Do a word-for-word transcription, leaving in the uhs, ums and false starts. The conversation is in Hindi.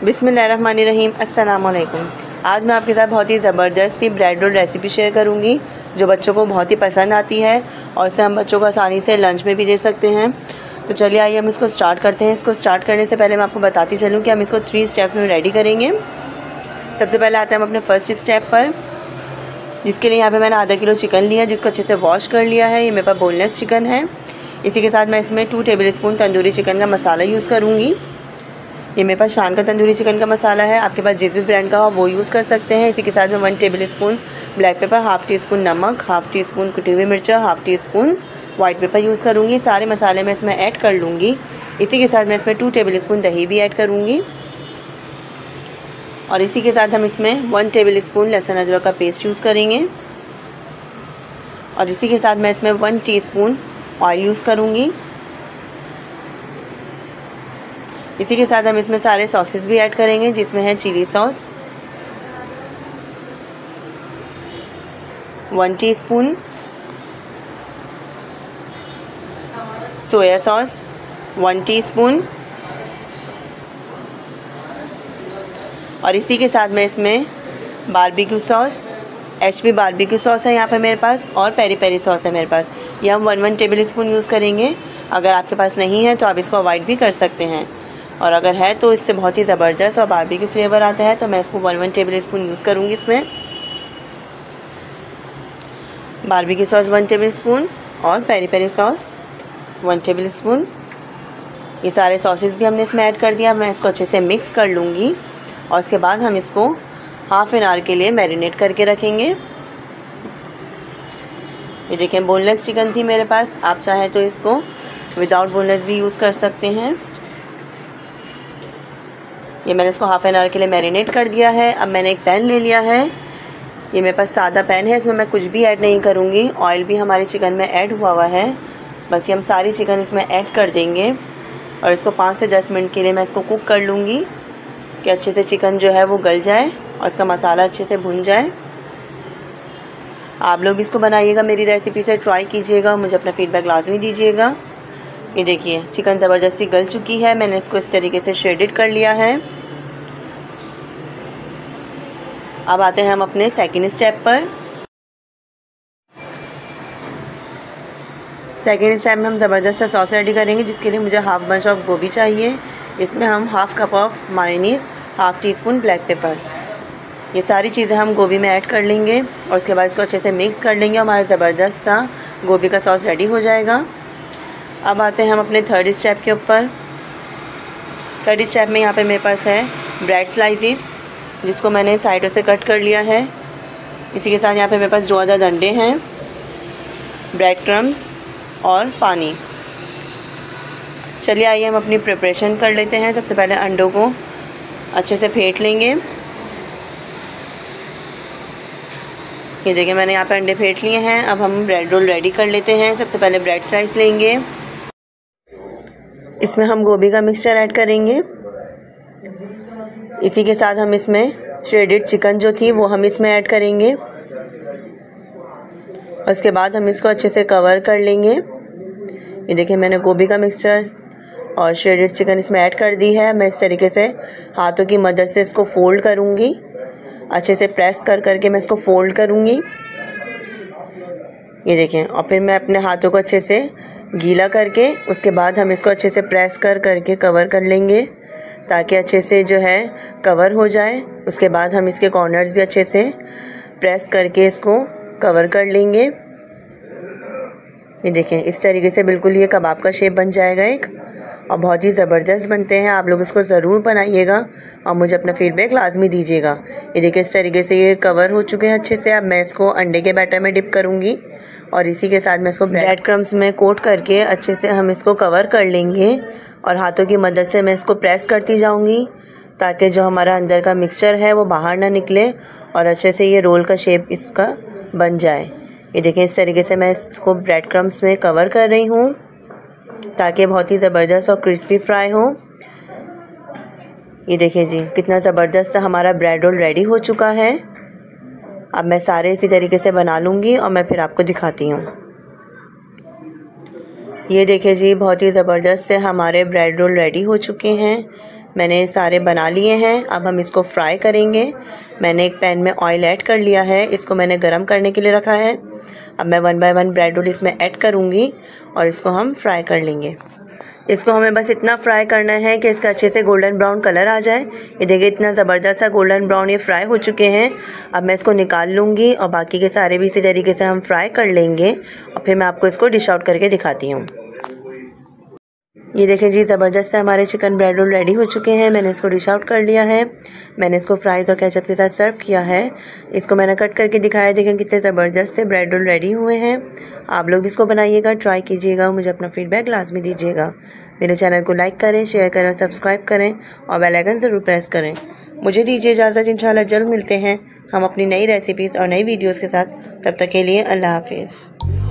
बिस्मिल्लाहिर्रहमानिर्रहीम। अस्सलाम वालेकुम। आज मैं आपके साथ बहुत ही ज़बरदस्त सी ब्रेड रोल रेसिपी शेयर करूंगी जो बच्चों को बहुत ही पसंद आती है और इसे हम बच्चों को आसानी से लंच में भी दे सकते हैं। तो चलिए आइए हम इसको स्टार्ट करते हैं। इसको स्टार्ट करने से पहले मैं आपको बताती चलूँ कि हम इसको थ्री स्टेप्स में रेडी करेंगे। सबसे पहले आते हैं हम अपने फर्स्ट स्टेप पर, जिसके लिए यहाँ पर मैंने आधा किलो चिकन लिया जिसको अच्छे से वॉश कर लिया है। ये मेरे पास बोनलेस चिकन है। इसी के साथ मैं इसमें two tablespoon tandoori chicken का मसाला यूज़ करूँगी। ये मेरे पास शान का तंदूरी चिकन का मसाला है, आपके पास जिस भी ब्रांड का हो वो यूज़ कर सकते हैं। इसी के साथ में one tablespoon black pepper, half teaspoon नमक, हाफ़ टी स्पून कुटी हुई मिर्च और half teaspoon white pepper use करूँगी। सारे मसाले मैं इसमें ऐड कर लूँगी। इसी के साथ मैं इसमें टू टेबल स्पून दही भी ऐड करूँगी और इसी के साथ हम इसमें वन टेबल स्पून लहसुन अदरक का पेस्ट यूज़ करेंगे और इसी के साथ मैं इसमें one teaspoon oil use करूँगी। इसी के साथ हम इसमें सारे सॉसेस भी ऐड करेंगे जिसमें है chilli sauce one teaspoon, soya sauce one teaspoon और इसी के साथ मैं इसमें barbecue sauce, HP barbecue sauce है यहाँ पे मेरे पास और पेरी पेरी सॉस है मेरे पास। ये हम one one tablespoon use करेंगे। अगर आपके पास नहीं है तो आप इसको अवॉइड भी कर सकते हैं और अगर है तो इससे बहुत ही ज़बरदस्त और बारबेक्यू फ्लेवर आता है। तो मैं इसको one one tablespoon use करूँगी। इसमें barbecue sauce one tablespoon और peri peri sauce one tablespoon, ये सारे सॉसेस भी हमने इसमें ऐड कर दिया। मैं इसको अच्छे से मिक्स कर लूँगी और उसके बाद हम इसको हाफ़ एन आवर के लिए मैरिनेट करके रखेंगे। ये देखें बोनलेस चिकन थी मेरे पास, आप चाहें तो इसको विदाउट बोनलेस भी यूज़ कर सकते हैं। ये मैंने इसको हाफ़ एन आवर के लिए मैरिनेट कर दिया है। अब मैंने एक पैन ले लिया है, ये मेरे पास सादा पैन है, इसमें मैं कुछ भी ऐड नहीं करूँगी। ऑयल भी हमारे चिकन में ऐड हुआ हुआ है, बस ये हम सारी चिकन इसमें ऐड कर देंगे और इसको पाँच से दस मिनट के लिए मैं इसको कुक कर लूँगी कि अच्छे से चिकन जो है वो गल जाए और इसका मसाला अच्छे से भुन जाए। आप लोग इसको बनाइएगा, मेरी रेसिपी से ट्राई कीजिएगा, मुझे अपना फीडबैक लाजमी दीजिएगा। ये देखिए चिकन ज़बरदस्ती गल चुकी है, मैंने इसको इस तरीके से शेडेड कर लिया है। अब आते हैं हम अपने सेकंड स्टेप पर। सेकंड स्टेप में हम ज़बरदस्त सा सॉस रेडी करेंगे जिसके लिए मुझे हाफ बंच ऑफ गोभी चाहिए। इसमें हम half cup of mayonnaise, half teaspoon black pepper, ये सारी चीज़ें हम गोभी में ऐड कर लेंगे और उसके बाद इसको अच्छे से मिक्स कर लेंगे। हमारा ज़बरदस्त सा गोभी का सॉस रेडी हो जाएगा। अब आते हैं हम अपने थर्ड स्टेप के ऊपर। थर्ड स्टेप में यहाँ पे मेरे पास है ब्रेड स्लाइसेस जिसको मैंने साइडों से कट कर लिया है। इसी के साथ यहाँ पे मेरे पास दो आधा अंडे हैं, ब्रेड क्रम्स और पानी। चलिए आइए हम अपनी प्रिपरेशन कर लेते हैं। सबसे पहले अंडों को अच्छे से फेंट लेंगे। ये देखिए मैंने यहाँ पे अंडे फेंट लिए हैं। अब हम ब्रेड रोल रेडी कर लेते हैं। सबसे पहले ब्रेड स्लाइस लेंगे, इसमें हम गोभी का मिक्सचर ऐड करेंगे। इसी के साथ हम इसमें श्रेडेड चिकन जो थी वो हम इसमें ऐड करेंगे और उसके बाद हम इसको अच्छे से कवर कर लेंगे। ये देखिए मैंने गोभी का मिक्सचर और श्रेडेड चिकन इसमें ऐड कर दी है। मैं इस तरीके से हाथों की मदद से इसको फोल्ड करूँगी, अच्छे से प्रेस कर करके मैं इसको फोल्ड करूँगी। ये देखें और फिर मैं अपने हाथों को अच्छे से गीला करके उसके बाद हम इसको अच्छे से प्रेस कर करके कवर कर लेंगे ताकि अच्छे से जो है कवर हो जाए। उसके बाद हम इसके कॉर्नर्स भी अच्छे से प्रेस करके इसको कवर कर लेंगे। ये देखें इस तरीके से बिल्कुल ये कबाब का शेप बन जाएगा एक, और बहुत ही ज़बरदस्त बनते हैं। आप लोग इसको ज़रूर बनाइएगा और मुझे अपना फीडबैक लाजमी दीजिएगा। ये देखिए इस तरीके से ये कवर हो चुके हैं अच्छे से। अब मैं इसको अंडे के बैटर में डिप करूँगी और इसी के साथ मैं इसको ब्रेड क्रम्स में कोट करके अच्छे से हम इसको कवर कर लेंगे और हाथों की मदद से मैं इसको प्रेस करती जाऊँगी ताकि जो हमारा अंदर का मिक्सचर है वो बाहर ना निकले और अच्छे से ये रोल का शेप इसका बन जाए। ये देखें इस तरीके से मैं इसको ब्रेड क्रम्स में कवर कर रही हूँ ताकि बहुत ही ज़बरदस्त और क्रिस्पी फ्राई हो। ये देखिए जी कितना ज़बरदस्त सा हमारा ब्रेड रोल रेडी हो चुका है। अब मैं सारे इसी तरीके से बना लूँगी और मैं फिर आपको दिखाती हूँ। ये देखिए जी बहुत ही ज़बरदस्त से हमारे ब्रेड रोल रेडी हो चुके हैं। मैंने सारे बना लिए हैं। अब हम इसको फ्राई करेंगे। मैंने एक पैन में ऑयल ऐड कर लिया है, इसको मैंने गरम करने के लिए रखा है। अब मैं one by one bread roll इसमें ऐड करूँगी और इसको हम फ्राई कर लेंगे। इसको हमें बस इतना फ्राई करना है कि इसका अच्छे से गोल्डन ब्राउन कलर आ जाए। ये देखिए इतना ज़बरदस्त सा गोल्डन ब्राउन ये फ्राई हो चुके हैं। अब मैं इसको निकाल लूँगी और बाकी के सारे भी इसी तरीके से हम फ्राई कर लेंगे और फिर मैं आपको इसको डिश आउट करके दिखाती हूँ। ये देखें जी, ज़बरदस्त से हमारे चिकन ब्रेड रोल रेडी हो चुके हैं। मैंने इसको डिश आउट कर लिया है। मैंने इसको फ्राइज़ और केचप के साथ सर्व किया है। इसको मैंने कट करके दिखाया। देखें कितने ज़बरदस्त से ब्रेड रोल रेडी हुए हैं। आप लोग भी इसको बनाइएगा, ट्राई कीजिएगा, मुझे अपना फीडबैक लाजमी दीजिएगा। मेरे चैनल को लाइक करें, शेयर करें और सब्सक्राइब करें और बेल आइकन ज़रूर प्रेस करें। मुझे दीजिए इजाज़त, इंशाल्लाह जल्द मिलते हैं हम अपनी नई रेसिपीज़ और नई वीडियोज़ के साथ। तब तक के लिए अल्लाह हाफिज़।